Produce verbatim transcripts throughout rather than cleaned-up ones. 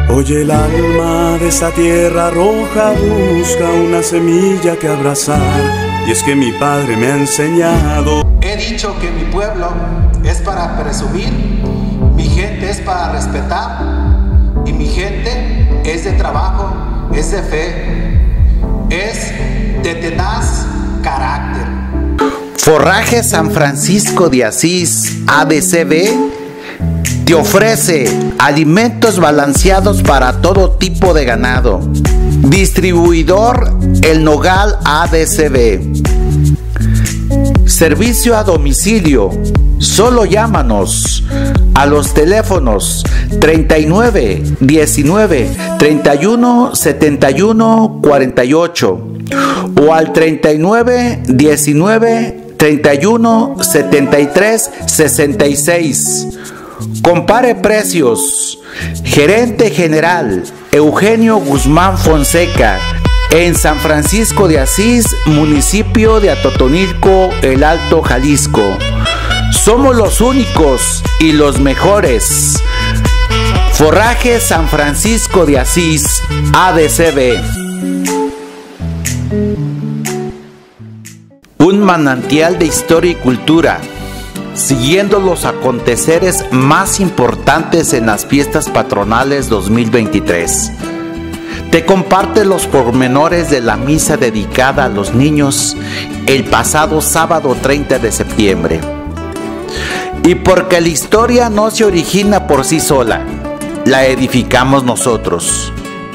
Hoy el alma de esta tierra roja busca una semilla que abrazar, y es que mi padre me ha enseñado. He dicho que mi pueblo es para presumir, mi gente es para respetar, y mi gente es de trabajo, es de fe, es de tenaz carácter. Forraje San Francisco de Asís A D C B te ofrece alimentos balanceados para todo tipo de ganado. Distribuidor El Nogal A D C B. Servicio a domicilio. Solo llámanos a los teléfonos treinta y nueve, diecinueve, treinta y uno, setenta y uno, cuarenta y ocho o al treinta y nueve, diecinueve, treinta y uno, setenta y tres, sesenta y seis. Compare precios. Gerente General Eugenio Guzmán Fonseca, en San Francisco de Asís, municipio de Atotonilco, El Alto, Jalisco. Somos los únicos y los mejores. Forraje San Francisco de Asís A D C B. Un manantial de historia y cultura, siguiendo los aconteceres más importantes en las fiestas patronales dos mil veintitrés. Te comparte los pormenores de la misa dedicada a los niños el pasado sábado treinta de septiembre. Y porque la historia no se origina por sí sola, la edificamos nosotros.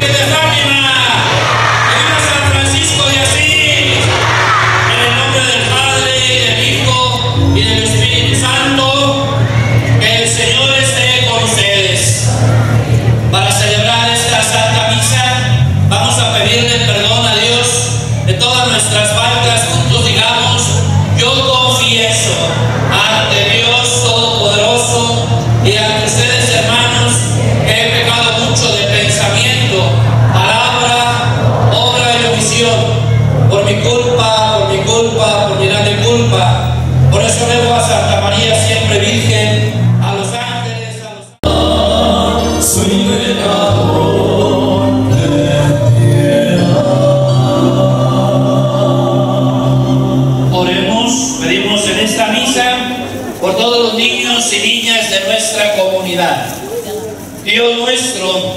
Por mi culpa, por mi culpa, por mi grande culpa. Por eso elevo a Santa María siempre Virgen, a los ángeles, a los... Soy pecador de piedad. Oremos, pedimos en esta misa por todos los niños y niñas de nuestra comunidad. Dios nuestro,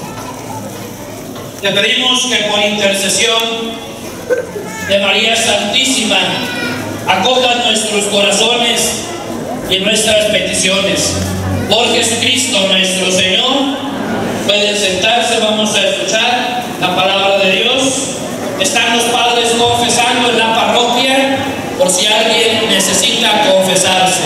te pedimos que por intercesión de María Santísima acojan nuestros corazones y nuestras peticiones. Por Jesucristo nuestro Señor. Pueden sentarse, vamos a escuchar la palabra de Dios. Están los padres confesando en la parroquia por si alguien necesita confesarse.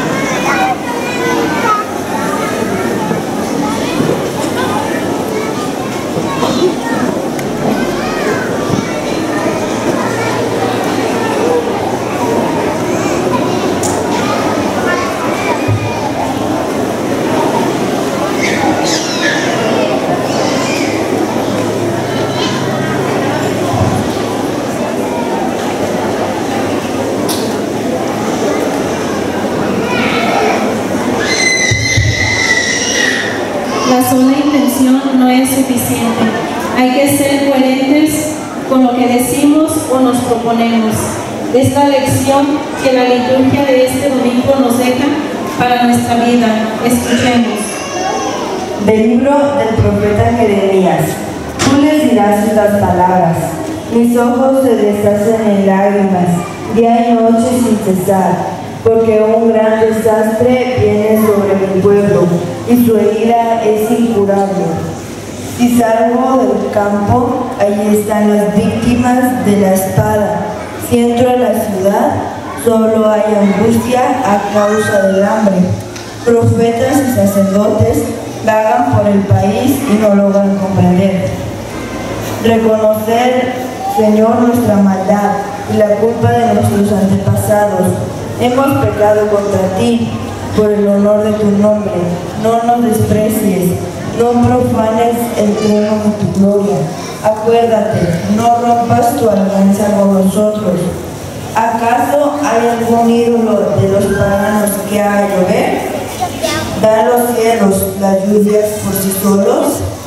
La sola intención no es suficiente. Hay que ser coherentes con lo que decimos o nos proponemos. Es la lección que la liturgia de este domingo nos deja para nuestra vida. Escuchemos. Del libro del profeta Jeremías. Tú les dirás estas palabras. Mis ojos se deshacen en lágrimas, día y noche sin cesar. Porque un gran desastre viene sobre mi pueblo, y su herida es incurable. Si salgo del campo, allí están las víctimas de la espada. Si entro a la ciudad, solo hay angustia a causa del hambre. Profetas y sacerdotes vagan por el país y no logran comprender. Reconocer, Señor, nuestra maldad y la culpa de nuestros antepasados. Hemos pecado contra ti, por el honor de tu nombre. No nos desprecies, no profanes el trono de tu gloria. Acuérdate, no rompas tu alianza con nosotros. ¿Acaso hay algún ídolo de los paganos que haga llover? ¿Dan los cielos las lluvias por sí solos?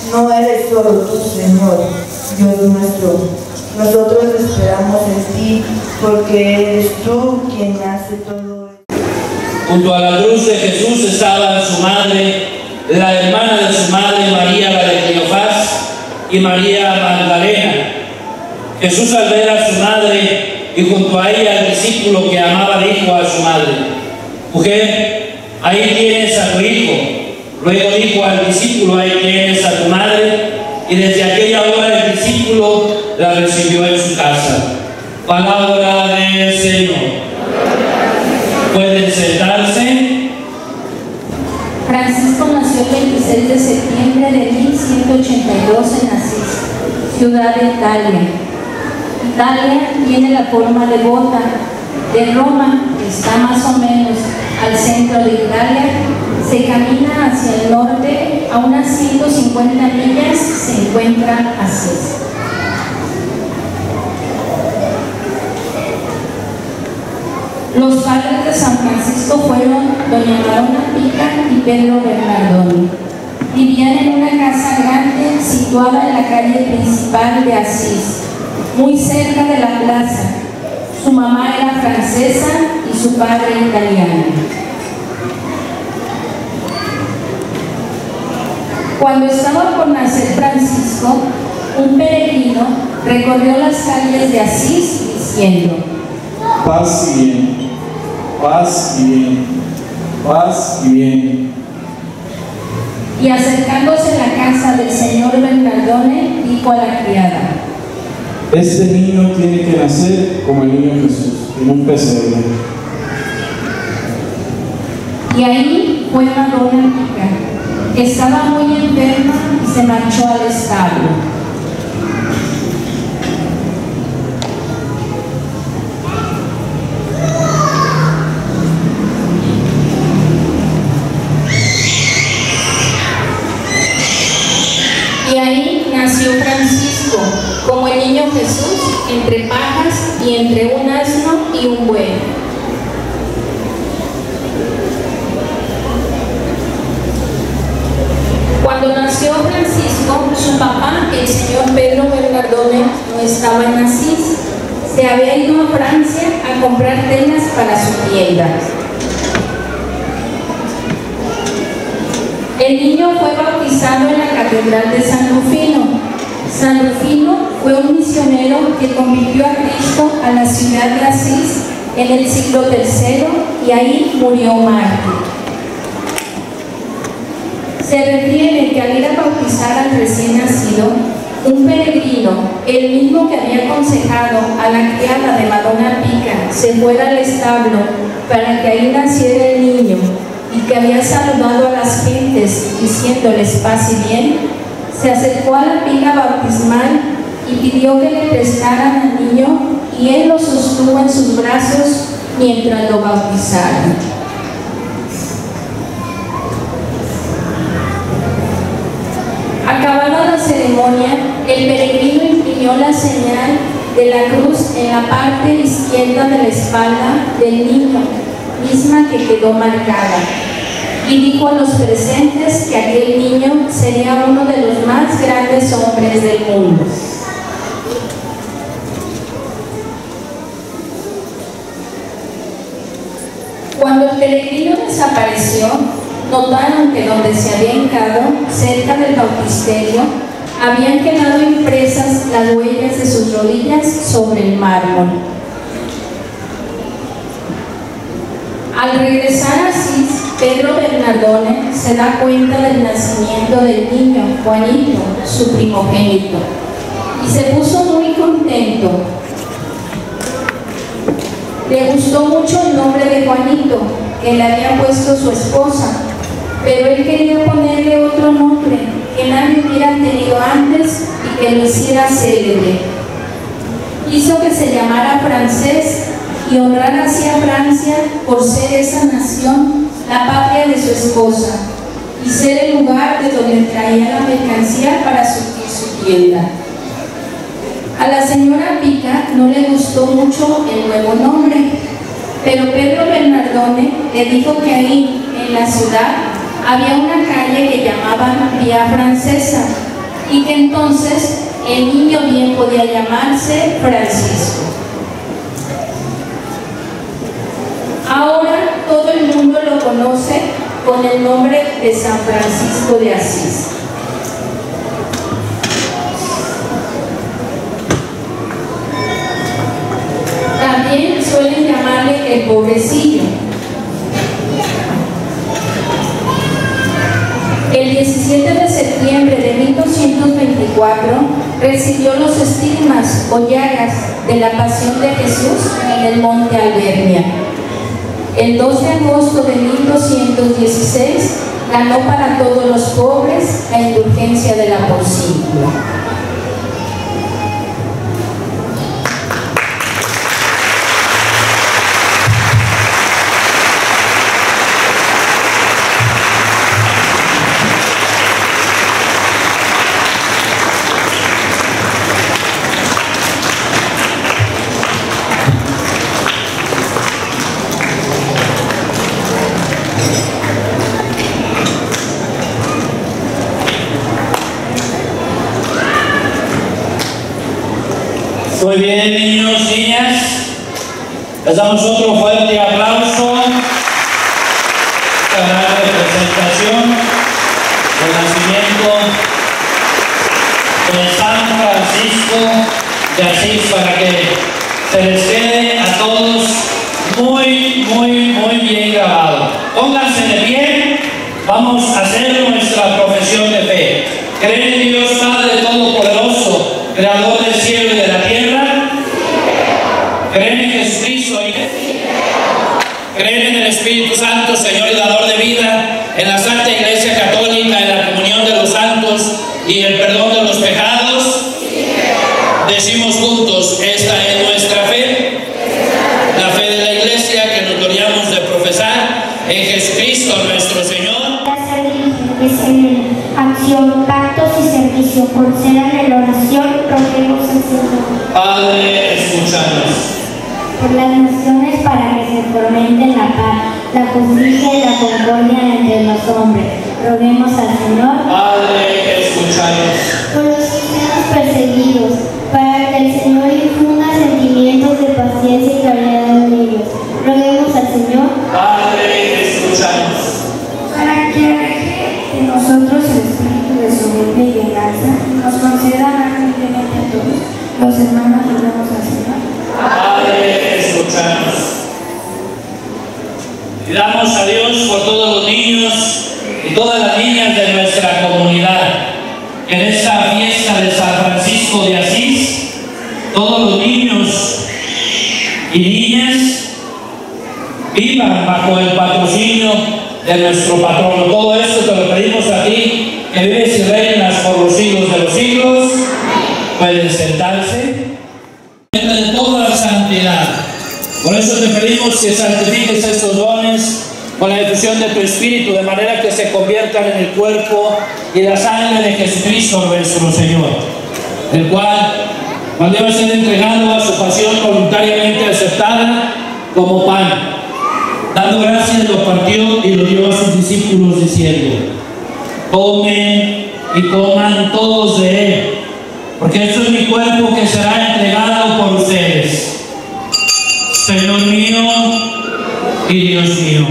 No eres solo tú, Señor, Dios nuestro. Nosotros esperamos en ti, porque eres tú quien hace todo. Junto a la cruz de Jesús estaban su madre, la hermana de su madre, María la de Cleofás, y María Magdalena. Jesús, al ver a su madre y junto a ella al discípulo que amaba, dijo a su madre: mujer, ahí tienes a tu hijo. Luego dijo al discípulo: ahí tienes a tu madre. Y desde aquella hora el discípulo la recibió en su casa. Palabra del Señor. Pueden sentarse. Francisco nació el veintiséis de septiembre de mil ciento ochenta y dos en Asís, ciudad de Italia. Italia tiene la forma de bota. De Roma, que está más o menos al centro de Italia, se camina hacia el norte, a unas ciento cincuenta millas se encuentra Asís. Los padres de San Francisco fueron doña Madonna Pica y Pedro Bernardoni. Vivían en una casa grande situada en la calle principal de Asís, muy cerca de la plaza. Su mamá era francesa y su padre italiano. Cuando estaba por nacer Francisco, un peregrino recorrió las calles de Asís diciendo: paz y bien, paz y bien, paz y bien. Y acercándose a la casa del señor Bernardone, dijo a la criada: este niño tiene que nacer como el niño Jesús, en un pesebre. Y ahí fue Madonna Pica, que estaba muy enferma y se marchó al establo. Y ahí nació Francisco, como el niño Jesús, entre pajas y entre un asno y un buey. Cuando nació Francisco, su papá, el señor Pedro Bernardone, no estaba en Asís. Se había ido a Francia a comprar telas para su tienda. El niño fue bautizado en la Catedral de San Rufino. San Rufino fue un misionero que convirtió a Cristo a la ciudad de Asís en el siglo tercero y ahí murió mártir. Se refiere que al ir a bautizar al recién nacido, un peregrino, el mismo que había aconsejado a la criada de Madonna Pica, se fuera al establo para que ahí naciera el niño, y que había saludado a las gentes diciéndoles paz y bien, se acercó a la pila bautismal y pidió que le prestaran al niño, y él lo sostuvo en sus brazos mientras lo bautizaron. Acabada la ceremonia, el peregrino imprimió la señal de la cruz en la parte izquierda de la espalda del niño, misma que quedó marcada, y dijo a los presentes que aquel niño sería uno de los más grandes hombres del mundo. Cuando el peregrino desapareció, notaron que donde se había hincado, cerca del bautisterio, habían quedado impresas las huellas de sus rodillas sobre el mármol. Al regresar a Asís, Pedro Bernardone se da cuenta del nacimiento del niño Juanito, su primogénito, y se puso muy contento. Le gustó mucho el nombre de Juanito, que le había puesto su esposa, pero él quería ponerle otro nombre que nadie hubiera tenido antes y que lo hiciera célebre. Hizo que se llamara Francés y honrar así a Francia por ser esa nación la patria de su esposa y ser el lugar de donde traía la mercancía para surtir su tienda. A la señora Pica no le gustó mucho el nuevo nombre, pero Pedro Bernardone le dijo que ahí, en la ciudad, había una calle que llamaban Vía Francesa, y que entonces el niño bien podía llamarse Francisco. Ahora todo el mundo lo conoce con el nombre de San Francisco de Asís. También suelen llamarle el pobrecillo. El diecisiete de septiembre de mil doscientos veinticuatro recibió los estigmas o llagas de la pasión de Jesús en el monte Albernia. El dos de agosto de mil doscientos dieciséis ganó para todos los pobres la indulgencia de la porcíncula. Muy bien, niños, niñas, les damos otro fuerte aplauso para la representación del nacimiento de San Francisco de Asís, para que se les quede a todos muy, muy, muy bien grabado. Pónganse de pie, vamos a hacer nuestra profesión de fe. ¿Creen en Dios Padre Todopoderoso, Creador del cielo y de la tierra? ¿Creen en Jesucristo? ¿Creen en el Espíritu Santo, Señor y dador de vida, en la Santa Iglesia Católica, en la comunión de los santos y el perdón de los pecados? Decimos juntos, esta es nuestra fe, la fe de la Iglesia que nos gloriamos de profesar en Jesucristo nuestro Señor. Acción, pactos y servicio, concedan en la oración, roguemos al Señor. Padre, escúchanos. Por las naciones, para que se fomenten la paz, la justicia y la concordia entre los hombres, roguemos al Señor. Padre, escúchanos. Por los cristianos perseguidos, para que el Señor infunda sentimientos de paciencia y caridad en ellos, roguemos al Señor. Padre, escúchanos. Para que en nosotros el espíritu de soberbia y venganza nos conceda amablemente a todos los hermanos, roguemos al Señor. Padre, escúchanos. Y damos a Dios por todos los niños y todas las niñas de nuestra comunidad, que en esta fiesta de San Francisco de Asís, todos los niños y niñas vivan bajo el patrocinio de nuestro patrono. Todo esto te lo pedimos a ti, que vives y reinas por los siglos de los siglos. Pueden sentarse. De toda la santidad. Por eso te pedimos que santifiques estos dones con la difusión de tu Espíritu, de manera que se conviertan en el cuerpo y la sangre de Jesucristo nuestro Señor, el cual, cuando iba a ser entregado a su pasión voluntariamente aceptada como pan, dando gracias, lo partió y lo dio a sus discípulos diciendo: tomen y coman todos de él, porque esto es mi cuerpo que será entregado por ustedes. Señor mío y Dios mío.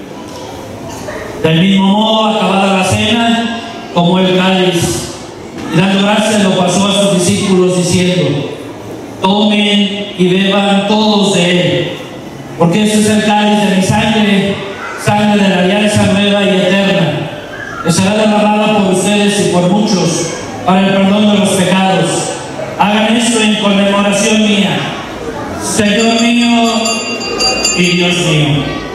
Del mismo modo, acabada la cena, tomó el cáliz y dando gracias lo pasó a sus discípulos diciendo: tomen y beban todos de él, porque este es el cáliz de mi sangre, sangre de la alianza nueva y eterna, que será derramada por ustedes y por muchos para el perdón de los pecados. Hagan esto en conmemoración mía. Señor mío y Dios mío.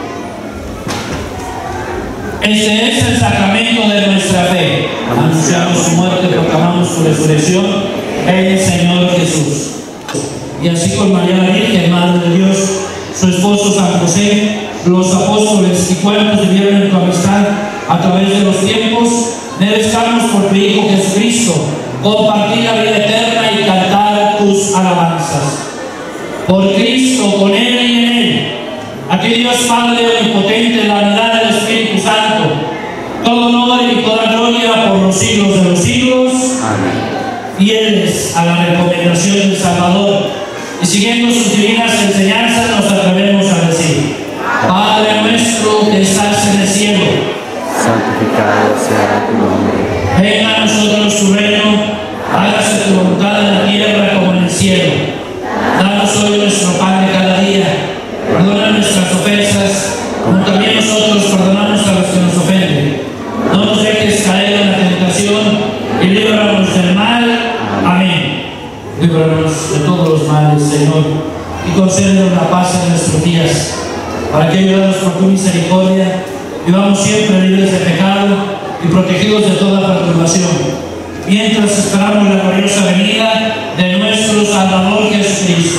Este es el sacramento de nuestra fe. Anunciamos su muerte, proclamamos su resurrección en el Señor Jesús. Y así con María la Virgen, Madre de Dios, su esposo San José, los apóstoles y cuantos vivieron en tu amistad a través de los tiempos, merezcamos por tu Hijo Jesucristo compartir la vida eterna y cantar tus alabanzas. Por Cristo, con Él y en Él, a ti Dios Padre omnipotente, en la unidad del Espíritu Santo, todo honor y toda gloria por los siglos de los siglos. fieles a la recomendación del Salvador y siguiendo sus divinas enseñanzas nos atrevemos a decir: Padre nuestro que estás en el cielo, santificado sea tu nombre. Venga a nosotros tu reino, hágase tu voluntad en la tierra como en el cielo. Danos hoy nuestro pan de cada día, perdona nuestras ofensas, como también nosotros perdonamos a los que nos ofenden. No nos dejes caer en la tentación y líbranos del mal. Amén. Líbranos de todos los males, Señor, y concédenos la paz en nuestros días, para que, ayudados por tu misericordia, vivamos siempre libres de pecado y protegidos de toda perturbación, mientras esperamos la gloriosa venida de nuestro Salvador Jesucristo.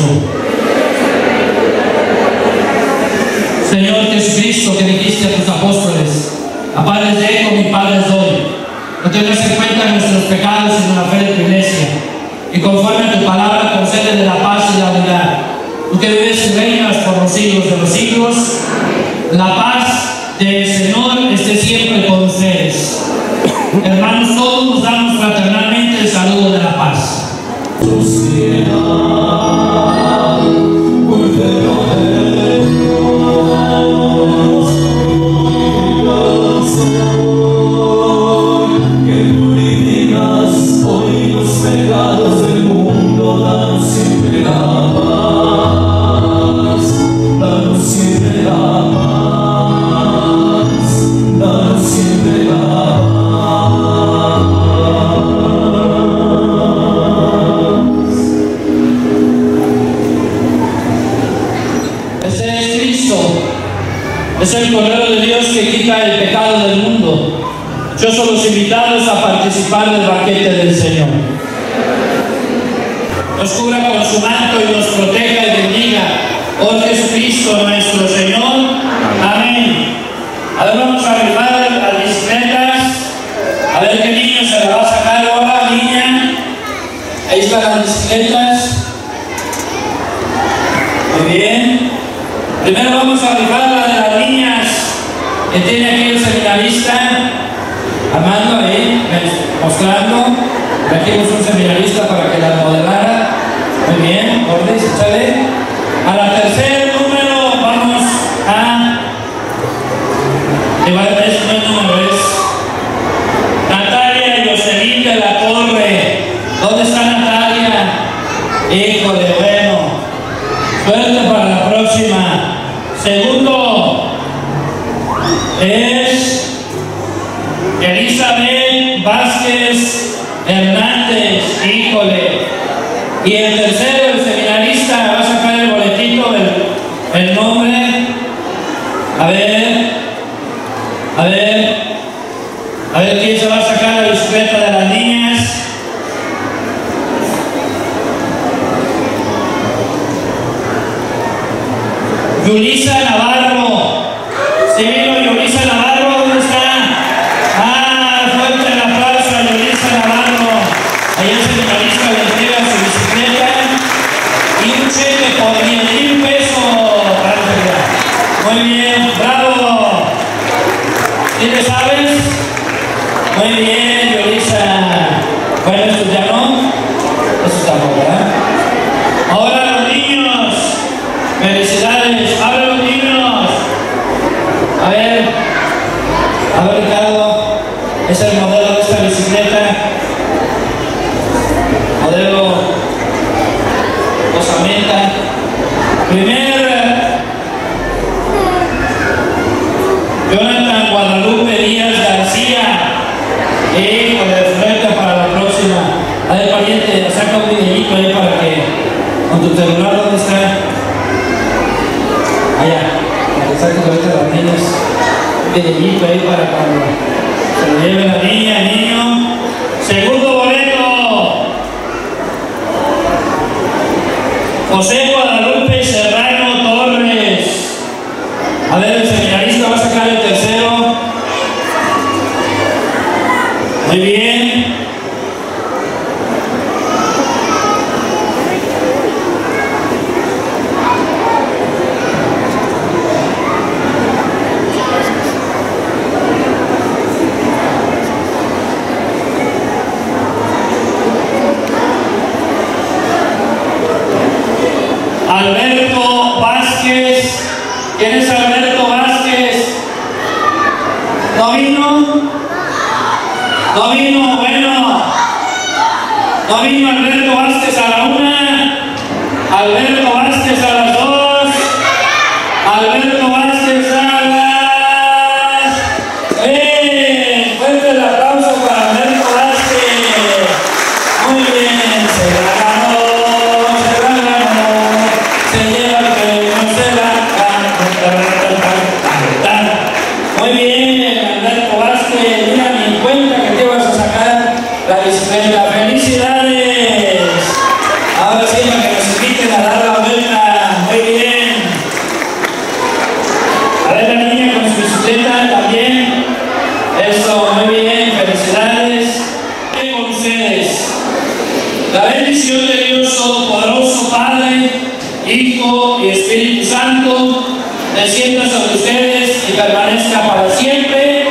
Señor Jesucristo, que dijiste a tus apóstoles: a paz les dejo, mi paz les doy. No tengas en cuenta nuestros pecados, sino la fe de tu iglesia, y conforme a tu palabra concede de la paz y la unidad. Tú que vives y reinas por los siglos de los siglos, la paz del Señor esté siempre con ustedes. Hermanos, todos nos damos fraternalmente el saludo de la paz. Es el Cordero de Dios que quita el pecado del mundo. Yo soy los invitados a participar del banquete del Señor. Nos cubra con su manto y nos proteja y bendiga, por Jesucristo nuestro Señor. Amén. A ver, vamos a rifar las bicicletas. A ver qué niño se la va a sacar ahora, niña. Ahí están las bicicletas. Muy bien. Primero vamos a rifar la de las niñas que tiene aquí el seminarista Armando ahí, mostrando. Trajimos un seminarista para que la modelara. Muy bien, Gordis, échale. A la tercer número vamos a... Igual es no número es Natalia Jocelyn de la Torre. ¿Dónde está Natalia? Híjole, bueno. Suerte para la próxima. Segundo es Elizabeth Vázquez Hernández, híjole. Y el tercero, el seminarista, va a sacar el boletito, el, el nombre. A ver, a ver, a ver quién se va a sacar la bicicleta de las niñas. Yulisa Navarro. ¿Sí vino Yulisa Navarro? ¿Dónde está? Ah, fuerte el aplauso a Yulisa Navarro. Ahí el seminarista le entrega su bicicleta y un cheque por diez mil pesos. Muy bien, bravo. ¿Sí le sabes? Muy bien, Yulisa. Bueno, esto ya no. Eso tampoco, ¿verdad? Ahora los niños. Felicidades, ¡abre los niños! A ver, a ver Ricardo, es el modelo de esta bicicleta, modelo osamenta. Primer, Jonathan Guadalupe Díaz García, y con el frente para la próxima. A ver, pariente, saca un videíto ahí para que, con tu celular, ¿dónde está? Allá, para que saques ahorita a las niñas un videíto ahí para cuando se lo lleve la niña, el niño. Segundo boleto, José Guadalupe Serrano Torres. A ver, el seminarista va a sacar el tercero. Muy bien. No vino Alberto Vázquez a la una, Alberto Vázquez a las dos, Alberto Vázquez a las tres. Fuerte el aplauso para Alberto Vázquez. Muy bien, se la ganó, se la ganó, se lleva el premio, se la ganó. Muy bien, Alberto Vázquez, mira ni cuenta que te vas a sacar la bicicleta. ¡Felicidades! Ahora sí, para que nos inviten a dar la vuelta. Muy bien. A ver la niña con su bicicleta también. Eso, muy bien, felicidades. Con ustedes. La bendición de Dios Todopoderoso, Padre, Hijo y Espíritu Santo, descienda sobre ustedes y permanezca para siempre.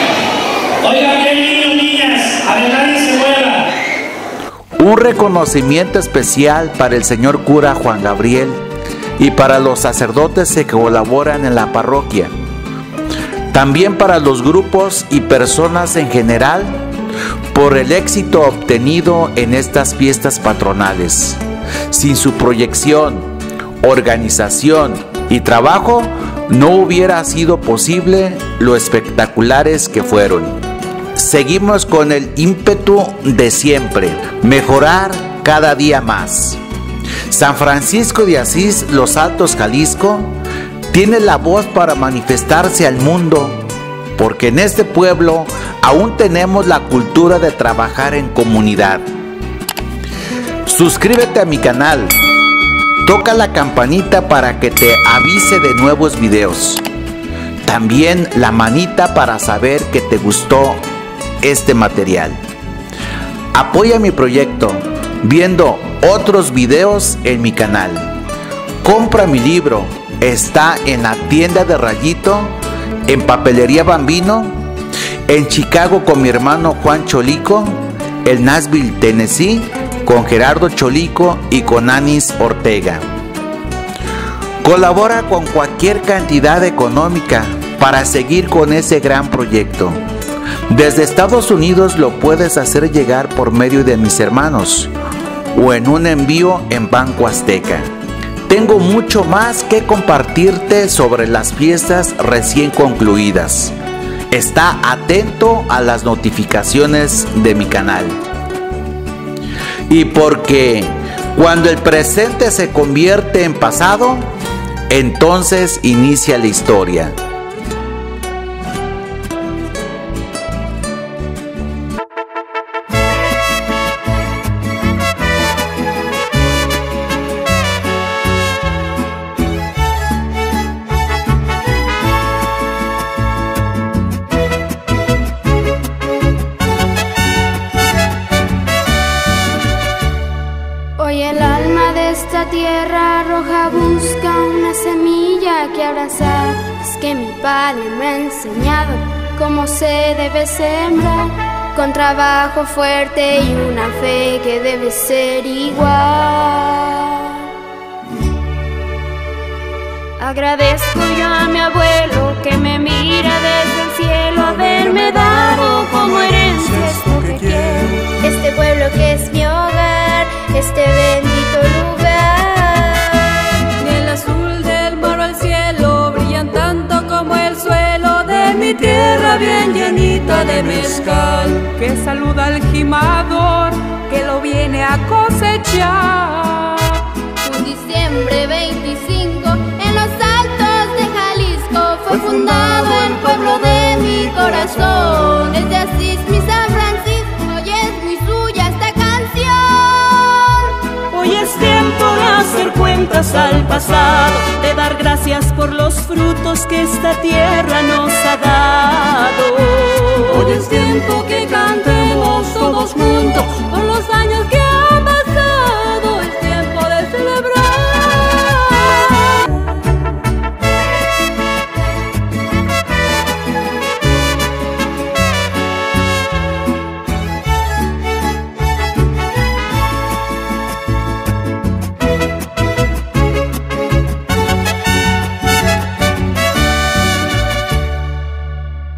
Oigan bien, niños, niñas, a ver, nadie se mueva. Un reconocimiento especial para el señor cura Juan Gabriel y para los sacerdotes que colaboran en la parroquia. También para los grupos y personas en general por el éxito obtenido en estas fiestas patronales. Sin su proyección, organización y trabajo, no hubiera sido posible lo espectaculares que fueron. Seguimos con el ímpetu de siempre, mejorar cada día más. San Francisco de Asís, Los Altos, Jalisco, tiene la voz para manifestarse al mundo, porque en este pueblo aún tenemos la cultura de trabajar en comunidad. Suscríbete a mi canal, toca la campanita para que te avise de nuevos videos. También la manita para saber que te gustó este material. Apoya mi proyecto viendo otros videos en mi canal. Compra mi libro, está en la tienda de Rayito, en Papelería Bambino, en Chicago con mi hermano Juan Cholico, en Nashville, Tennessee, con Gerardo Cholico y con Anis Ortega. Colabora con cualquier cantidad económica para seguir con ese gran proyecto. Desde Estados Unidos lo puedes hacer llegar por medio de mis hermanos o en un envío en Banco Azteca. Tengo mucho más que compartirte sobre las fiestas recién concluidas. Está atento a las notificaciones de mi canal. Y porque cuando el presente se convierte en pasado, entonces inicia la historia. Hoy el alma de esta tierra roja busca una semilla que abrazar. Es que mi padre me ha enseñado cómo se debe sembrar, con trabajo fuerte y una fe que debe ser igual. Agradezco yo a mi abuelo que me mira desde el cielo, haberme dado como herencia esto que quiero. Este pueblo que es mi hogar, este bendito lugar. Ni el azul del mar o el cielo brillan tanto como el suelo de mi tierra bien llenita de mezcal, que saluda al gimador que lo viene a cosechar. Un diciembre veinticinco en los Altos de Jalisco fue fundado el pueblo de mi corazón. Desde Asís mi San Francisco y es muy suya esta canción. Hoy es tiempo de hacer cuentas al pasado, de dar gracias por los frutos que esta tierra nos ha dado. Hoy es tiempo que cantemos todos juntos por los años que han pasado, es tiempo de celebrar.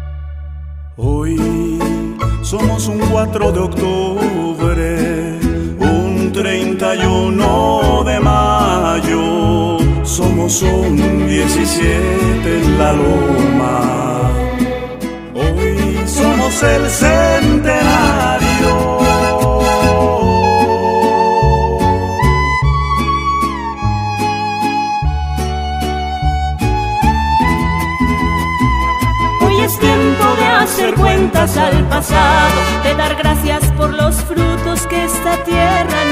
Hoy somos un cuatro de octubre, treinta y uno de mayo, somos un diecisiete en la loma. Hoy somos el centenario. Es tiempo de hacer cuentas al pasado, de dar gracias por los frutos que esta tierra